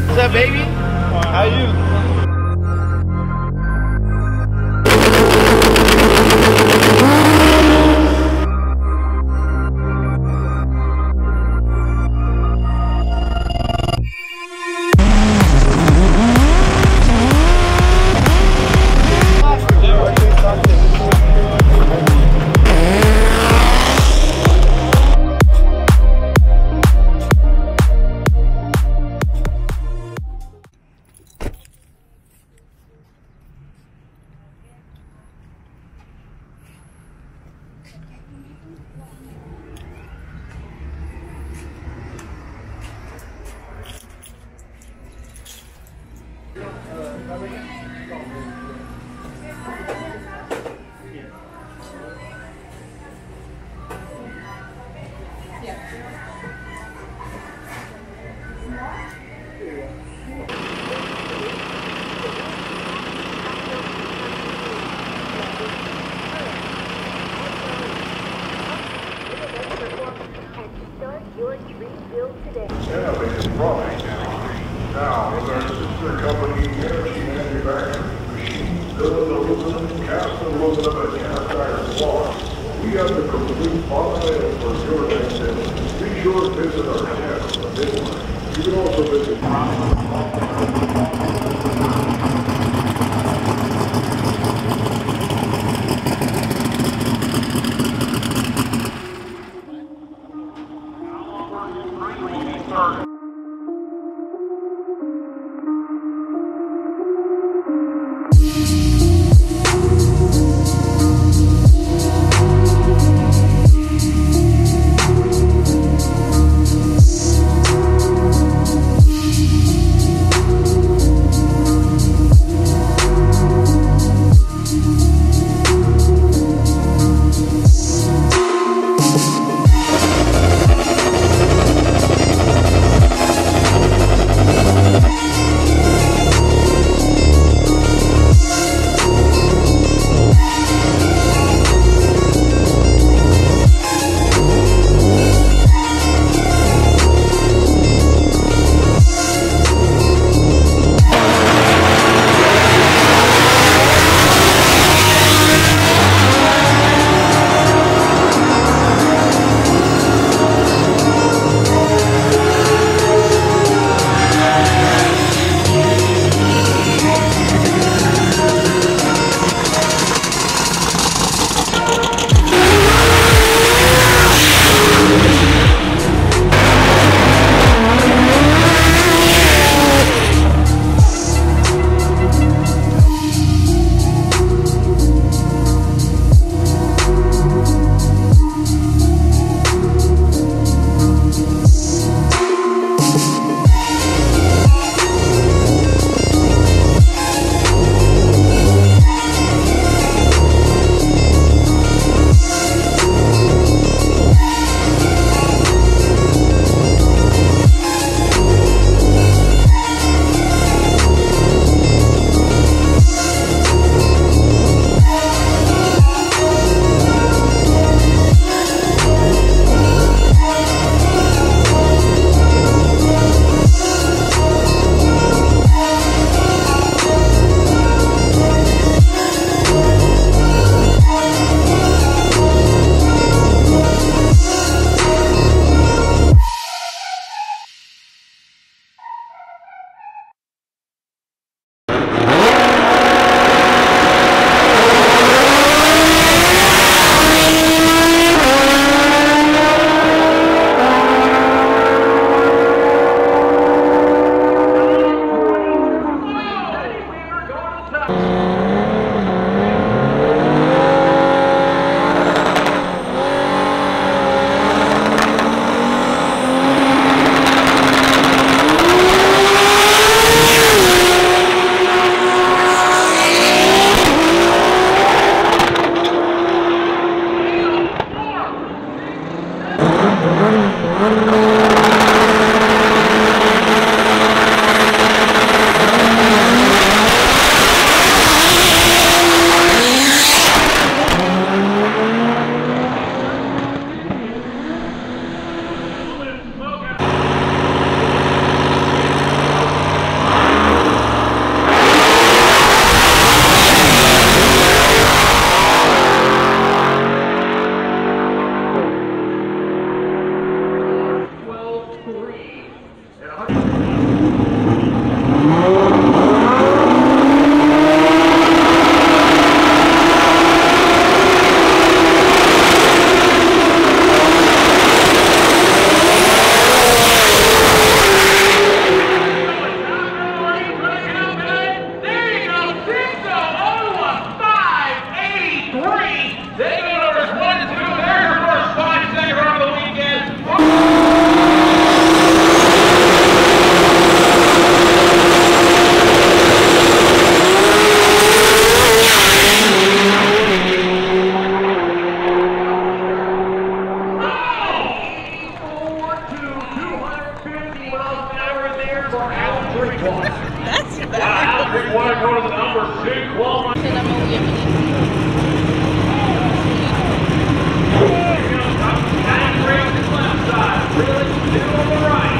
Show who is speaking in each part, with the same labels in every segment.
Speaker 1: What's up, baby? How you?
Speaker 2: Yeah, they can run. Now, with our sister company, Energy Manufacturing Machines, building aluminum, cast aluminum, and cast iron blocks, we have the complete automatic for your next engine. Be sure to visit our channel on Midline. You can also visit
Speaker 3: That's better.
Speaker 1: Alan Drinkwater going to the number 2 qualifying. Left side, really, two on the right.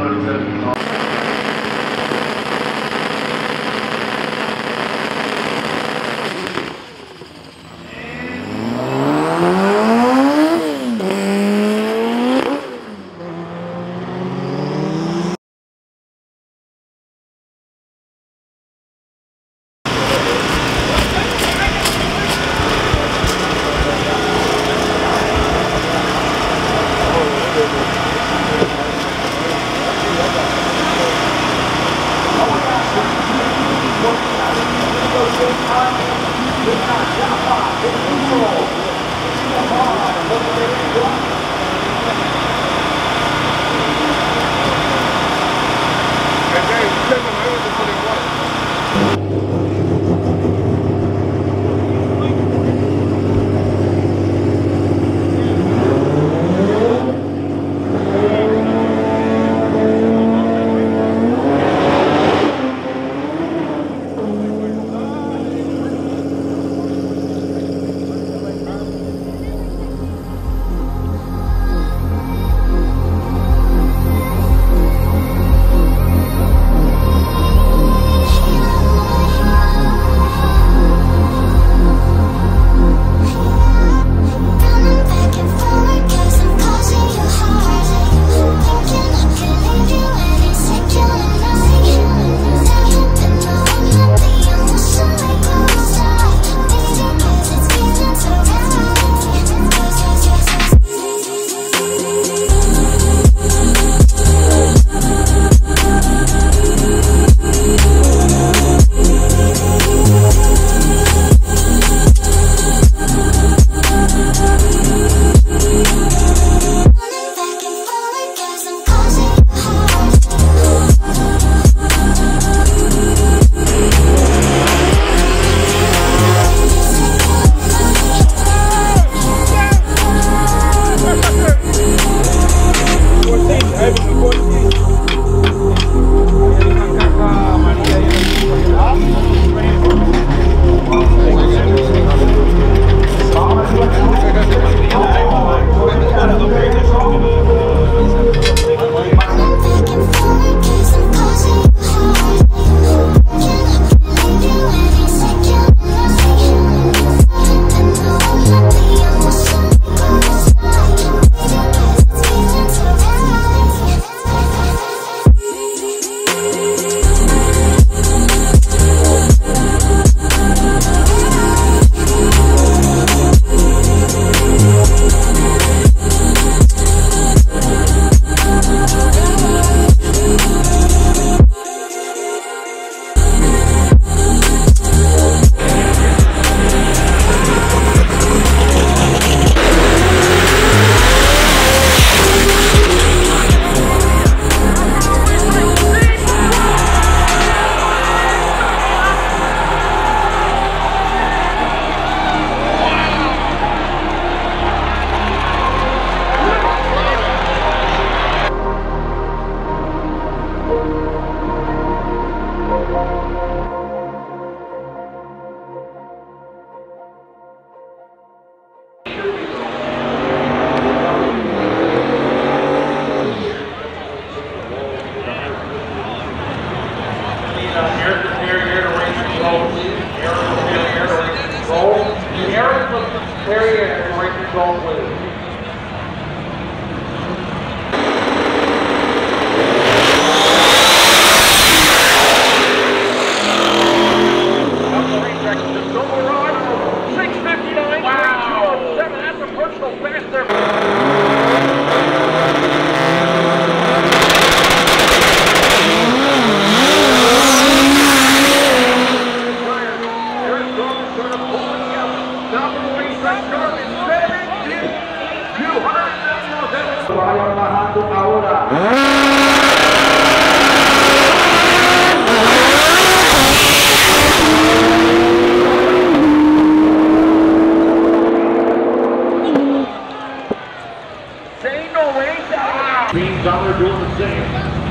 Speaker 1: Beam Dollar doing the same.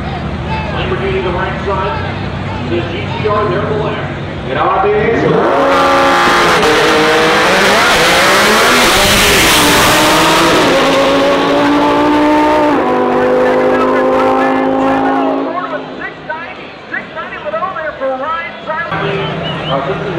Speaker 1: Lamborghini the right side. The GTR there the left. And RBA.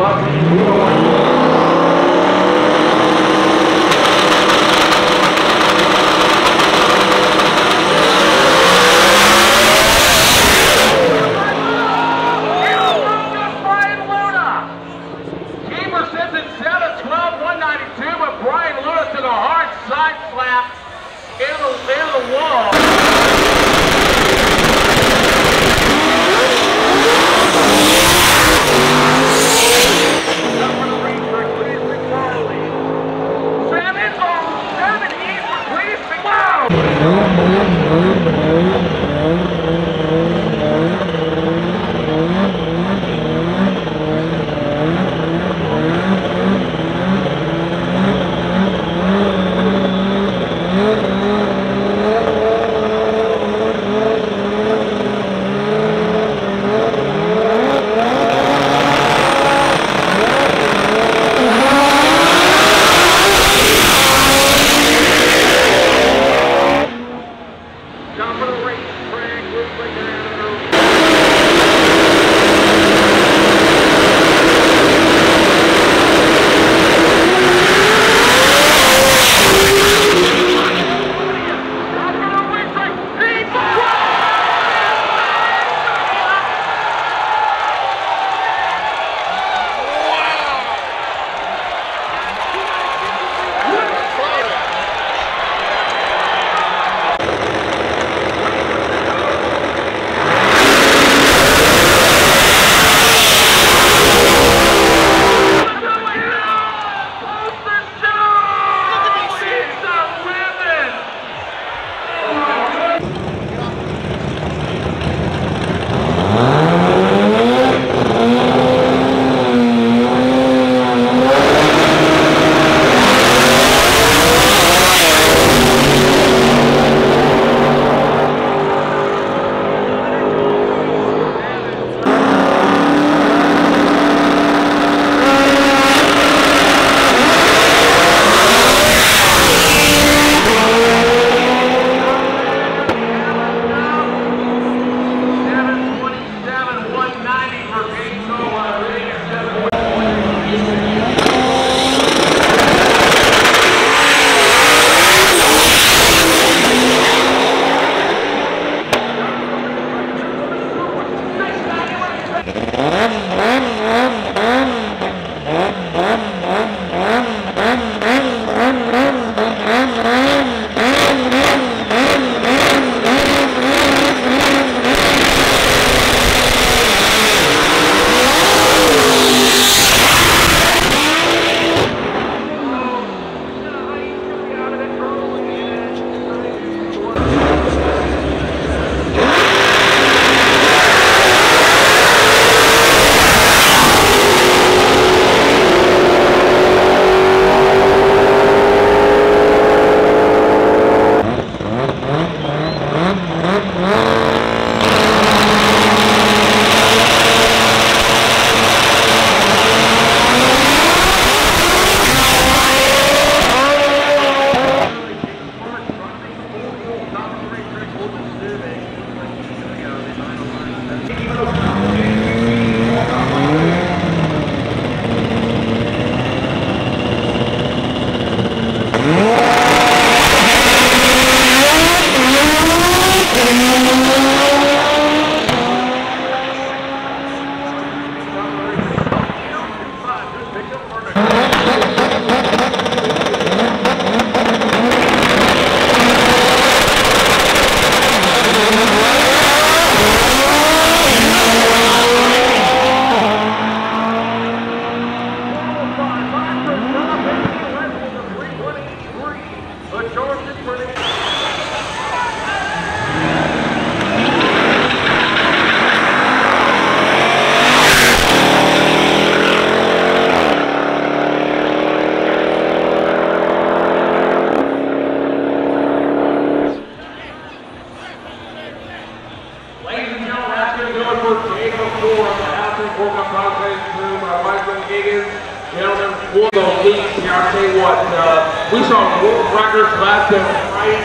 Speaker 1: We saw world records last and right,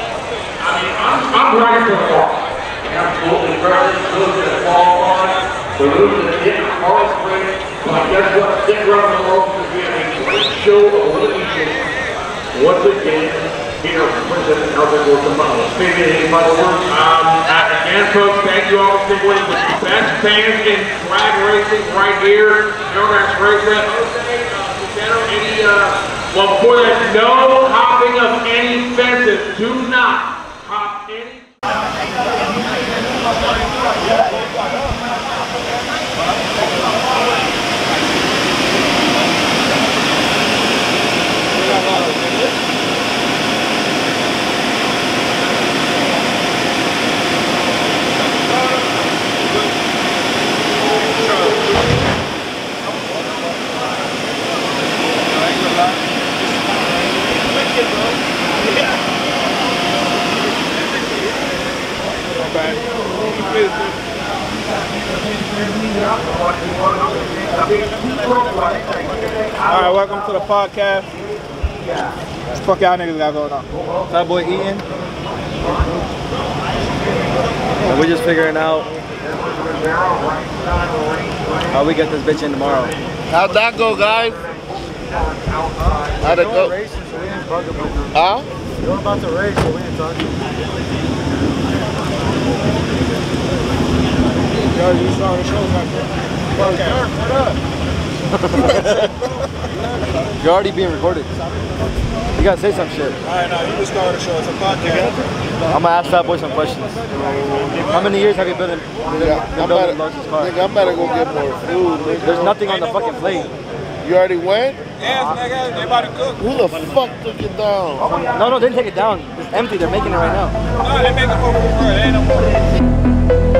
Speaker 1: and I mean, I'm ready for the wall. Absolutely ready to qualify. We're losing the hit Morris Green, but guess what? Stick around the world is going to be a great show of what it equals. Once again, here from President Albert Guatemala. Maybe any final words?
Speaker 3: Again, folks, thank you all for sticking with us. The best fans in drag racing right here. Aeromax Raceway. Well, before that, no hopping of any fences. Do not hop any.
Speaker 4: Alright, welcome to the podcast. What the fuck y'all niggas got going on? That boy eating.
Speaker 5: And we're just figuring out how we get this bitch in tomorrow.
Speaker 6: How'd that go, guys? How'd it go? Huh?
Speaker 5: You're about to race, so we ain't talking.
Speaker 4: Yo, you saw the show back there. What up?
Speaker 5: You're already being recorded. You gotta say some shit.
Speaker 4: Alright, now you just started the show. It's a podcast.
Speaker 5: I'm gonna ask that boy some questions. How many years have you been building Lotus car?
Speaker 6: Nigga, I'm better go get more food, nigga.
Speaker 5: There's nothing on the fucking plate.
Speaker 6: You already went?
Speaker 4: Yes, nigga. They about to cook.
Speaker 6: Who the fuck took it down?
Speaker 5: No, they didn't take it down. It's empty. They're making it right now.
Speaker 4: No, they make it over. They ain't no more.